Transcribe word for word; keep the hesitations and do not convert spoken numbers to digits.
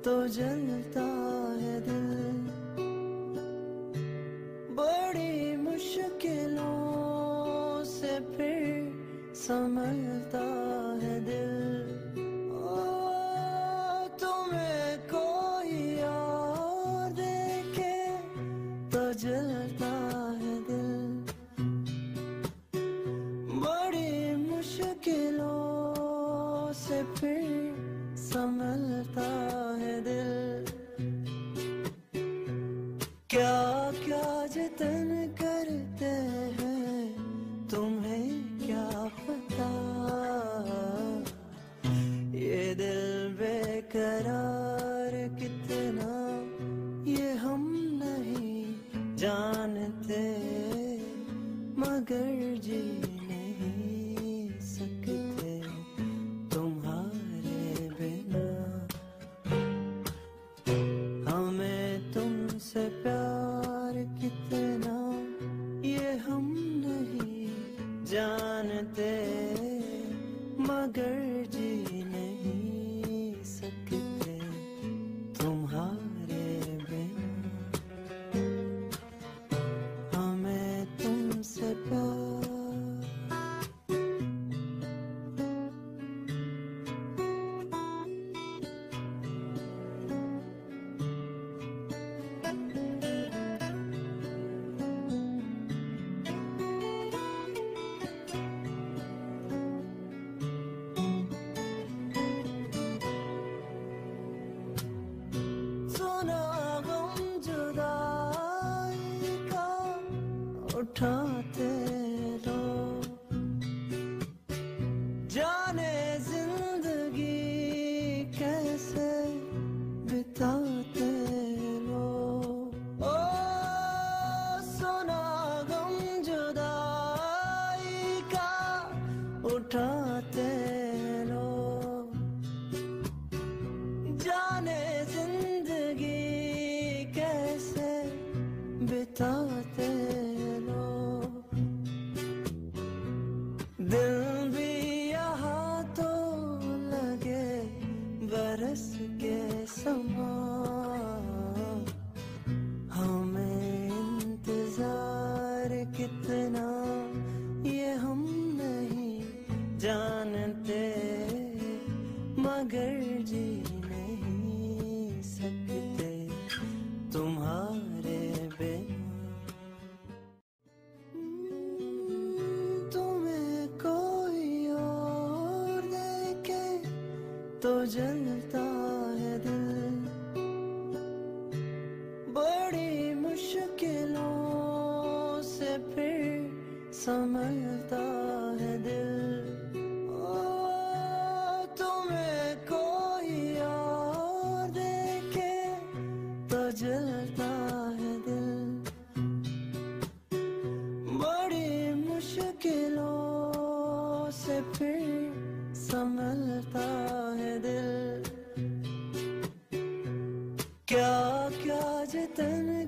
तो जलता है दिल, बड़ी मुश्किलों से फिर संभलता है दिल। ओ तुम्हें कोई और देखे तो जलता है दिल, बड़ी मुश्किलों से फिर संभलता है दिल। क्या क्या जतन करते हैं तुम्हें क्या पता, ये दिल बेकरार कितना ये हम नहीं जानते, मगर जी नहीं सकते तुम्हारे बिना। हमें तुमसे प्यार कितना ये हम नहीं जानते, मगर जी नहीं सकते तुम्हारे बिना। हमें तुमसे प्यार उठाते लो, जाने जिंदगी कैसे बिताते लो। ओ सुना गम जुदाई का उठाते लो, जाने जिंदगी कैसे बिताते लो। दिल भी यहाँ तो लगे बरस के समान, हमें इंतजार कितना ये हम नहीं जानते, मगर जी नहीं सकते तुम्हारे बिना। तुम्हें कोई और देखे तो जलता है दिल, बड़ी मुश्किलों से फिर संभलता है दिल। ओ तुम्हें कोई और देखे तो जलता है दिल, बड़ी मुश्किलों से फिर संभलता है दिल। क्या क्या जतन